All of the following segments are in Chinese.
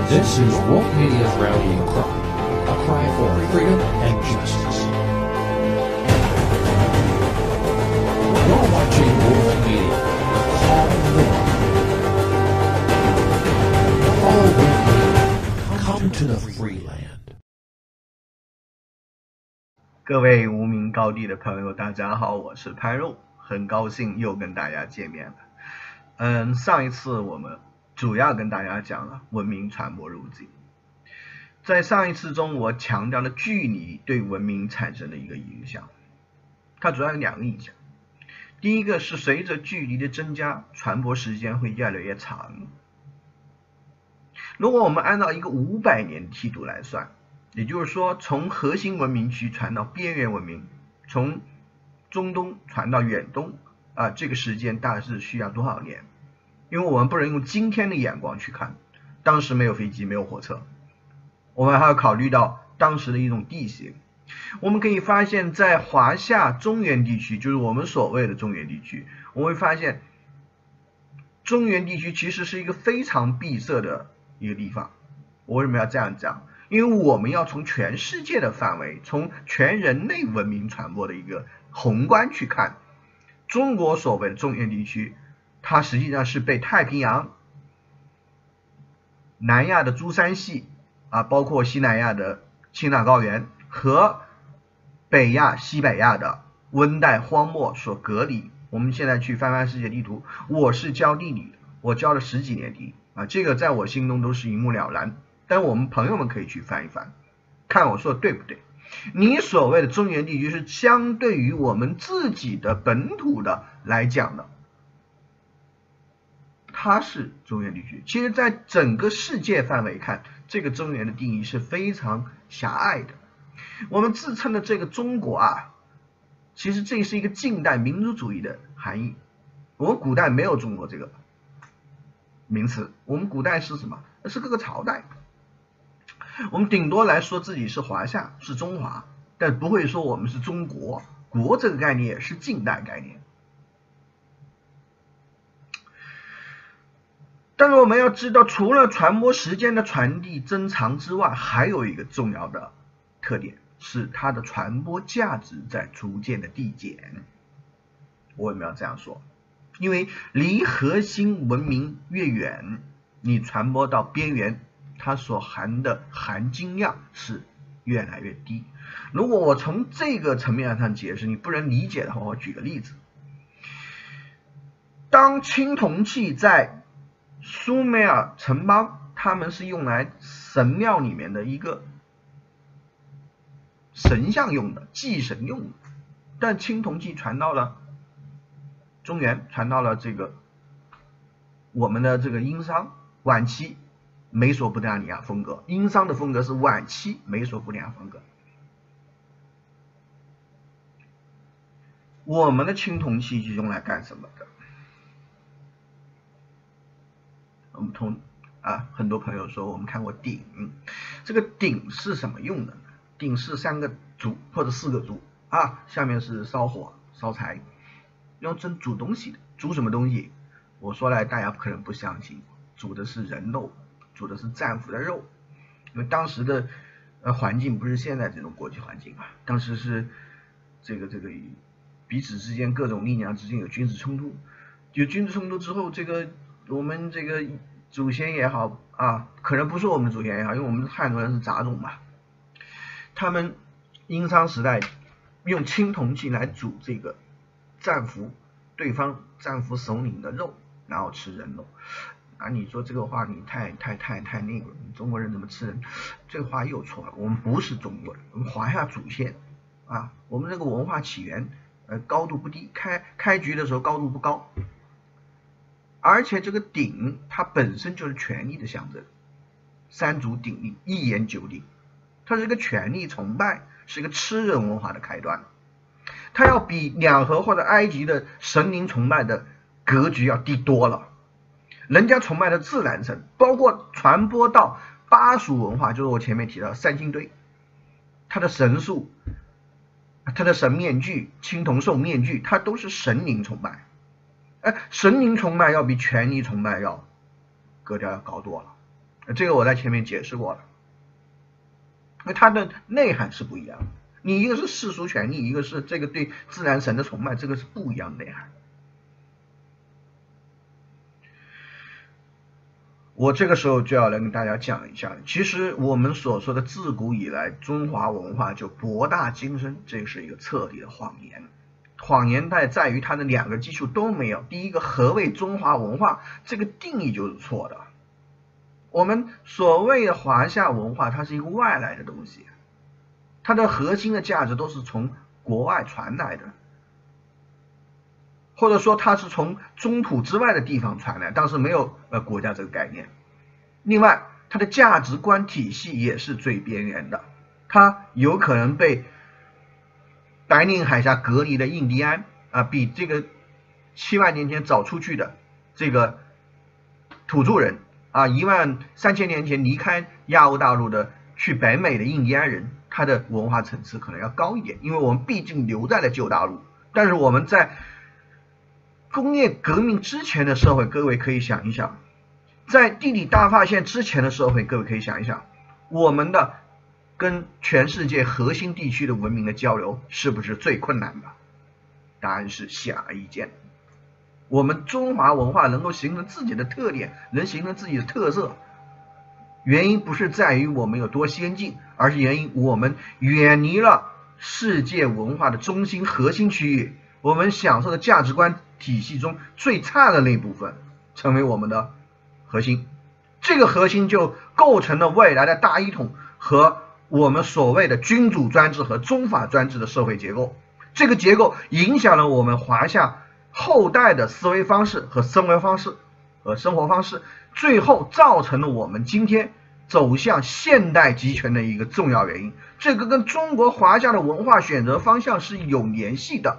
This is Woke Media's rallying cry, a cry for freedom and justice. You're watching Woke Media, Call War. Follow Woke Media, come to the free land. 各位无名高地的朋友，大家好，我是潘肉，很高兴又跟大家见面了。上一次我们主要跟大家讲了文明传播路径，在上一次中我强调了距离对文明产生的一个影响，它主要有两个影响。第一个是随着距离的增加，传播时间会越来越长。如果我们按照一个500年梯度来算，也就是说从核心文明区传到边缘文明，从中东传到远东这个时间大概是需要多少年？因为我们不能用今天的眼光去看，当时没有飞机，没有火车，我们还要考虑到当时的一种地形。我们可以发现在华夏中原地区，就是我们所谓的中原地区，我们会发现中原地区其实是一个非常闭塞的一个地方。我为什么要这样讲？因为我们要从全世界的范围，从全人类文明传播的一个宏观去看，中国所谓的中原地区，它实际上是被太平洋、南亚的珠山系包括西南亚的青藏高原和北亚、西北亚的温带荒漠所隔离。我们现在去翻翻世界地图，我是教地理的，我教了10几年地理这个在我心中都是一目了然。但我们朋友们可以去翻一翻，看我说的对不对。你所谓的中原地区是相对于我们自己的本土的来讲的，它是中原地区。其实在整个世界范围看，这个中原的定义是非常狭隘的。我们自称的这个中国其实这是一个近代民族主义的含义。我们古代没有中国这个名词，我们古代是什么？是各个朝代。我们顶多来说自己是华夏，是中华，但不会说我们是中国。国这个概念也是近代概念。但是我们要知道，除了传播时间的传递增长之外，还有一个重要的特点，是它的传播价值在逐渐的递减。我为什么要这样说？因为离核心文明越远，你传播到边缘，它所含的含金量是越来越低。如果我从这个层面上解释你不能理解的话，我举个例子。当青铜器在苏美尔城邦，他们是用来神庙里面的一个神像用的，祭神用的。但青铜器传到了中原，传到了这个我们的这个殷商晚期美索不达米亚风格，殷商的风格是晚期美索不达米亚风格。我们的青铜器是用来干什么的？我们很多朋友说我们看过鼎，这个鼎是什么用的呢？鼎是3个竹或者4个竹下面是烧火烧柴，用这煮东西的。煮什么东西？我说来大家可能不相信，煮的是人肉，煮的是战俘的肉。因为当时的环境不是现在这种国际环境当时是这个彼此之间各种力量之间有军事冲突，有军事冲突之后，我们这个祖先也好可能不是我们祖先也好，因为我们汉族人是杂种嘛，他们殷商时代用青铜器来煮这个对方战俘首领的肉，然后吃人肉你说这个话你太那个，中国人怎么吃人？这个话又错了。我们不是中国人，我们华夏祖先我们这个文化起源高度不低，开局的时候高度不高。而且这个鼎它本身就是权力的象征，3足鼎立，一言九鼎，它是一个权力崇拜，是一个吃人文化的开端。它要比两河或者埃及的神灵崇拜的格局要低多了。人家崇拜的自然神，包括传播到巴蜀文化，就是我前面提到的三星堆，它的神树，它的神面具，青铜兽面具，它都是神灵崇拜。神灵崇拜要比权力崇拜要格调要高多了。 这个我在前面解释过了，因为它的内涵是不一样的。你一个是世俗权利，一个是这个对自然神的崇拜，这个是不一样的内涵。我这个时候就要来跟大家讲一下，其实我们所说的自古以来中华文化就博大精深，这是一个彻底的谎言。谎言在于它的两个基础都没有。第一个，何谓中华文化这个定义就是错的。我们所谓的华夏文化，它是一个外来的东西，它的核心的价值都是从国外传来的，或者说它是从中土之外的地方传来，当时没有国家这个概念。另外，它的价值观体系也是最边缘的，它有可能被白令海峡隔离的印第安比这个7万年前早出去的这个土著人13000年前离开亚欧大陆的去北美的印第安人，他的文化层次可能要高一点，因为我们毕竟留在了旧大陆。但是我们在工业革命之前的社会，各位可以想一想，在地理大发现之前的社会，各位可以想一想，我们的跟全世界核心地区的文明的交流是不是最困难的？答案是显而易见。我们中华文化能够形成自己的特点，能形成自己的特色，原因不是在于我们有多先进，而是原因我们远离了世界文化的中心核心区域，我们享受的价值观体系中最差的那部分成为我们的核心，这个核心就构成了未来的大一统和我们所谓的君主专制和宗法专制的社会结构。这个结构影响了我们华夏后代的思维方式和生活方式和生活方式，最后造成了我们今天走向现代集权的一个重要原因。这个跟中国华夏的文化选择方向是有联系的。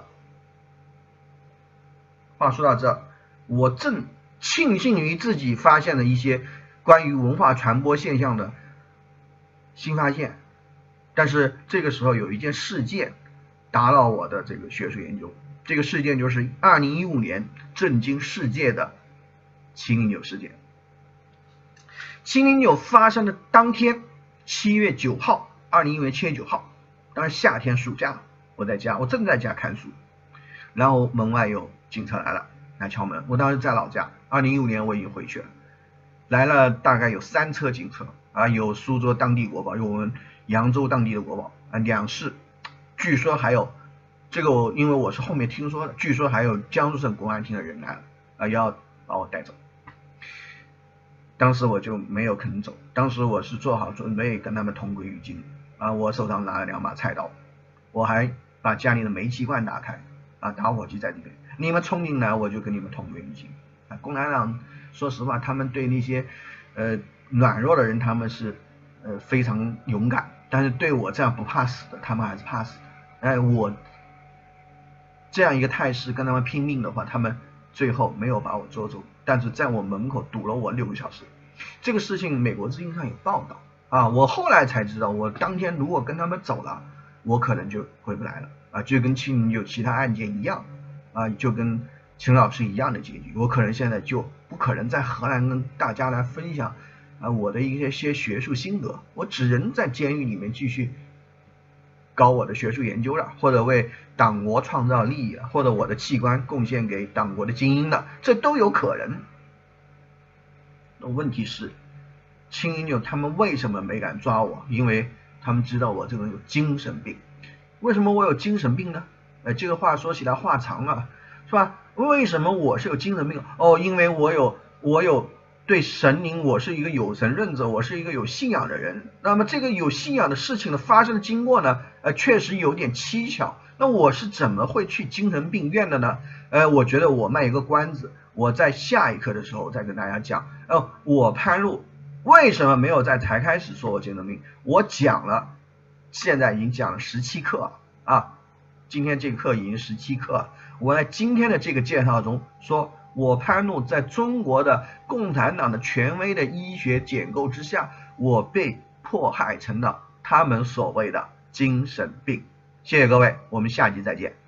话说到这，我正庆幸于自己发现了一些关于文化传播现象的新发现，但是这个时候有一件事件打扰我的这个学术研究，这个事件就是2015年震惊世界的709事件。709发生的当天，7月9号，2015年7月9号，当时夏天暑假，我正在家看书，然后门外有警察来敲门。我当时在老家，2015年我已经回去了，来了大概有3车警车有苏州当地国宝，有我们扬州当地的国宝2市，据说还有这个因为我是后面听说的，据说还有江苏省公安厅的人来了要把我带走。当时我就没有肯走，当时我是做好准备跟他们同归于尽我手上拿了2把菜刀，我还把家里的煤气罐打开打火机在这边，你们冲进来我就跟你们同归于尽共产党说实话，他们对那些软弱的人他们是非常勇敢，但是对我这样不怕死的他们还是怕死的我这样一个态势跟他们拼命的话，他们最后没有把我捉走，但是在我门口堵了我6个小时。这个事情美国之音上有报道我后来才知道，我当天如果跟他们走了，我可能就回不来了就跟709其他案件一样就跟秦老师一样的结局，我可能现在就不可能在荷兰跟大家来分享我的一些学术心得，我只能在监狱里面继续搞我的学术研究了，或者为党国创造利益了，或者我的器官贡献给党国的精英了，这都有可能。问题是709他们为什么没敢抓我？因为他们知道我这个人有精神病。为什么我有精神病呢？这个话说起来话长了，是吧？为什么我是有精神病？因为我有对神灵，我是一个有神论者，我是一个有信仰的人。那么这个有信仰的事情的发生的经过呢确实有点蹊跷。那我是怎么会去精神病院的呢？我觉得我卖一个关子，我在下一课的时候再跟大家讲我潘路为什么没有在才开始说我精神病。我讲了，现在已经讲了17课今天这课已经17课我在今天的这个介绍中说，我潘路在中国的共产党的权威的医学解构之下，我被迫害成了他们所谓的精神病。谢谢各位，我们下集再见。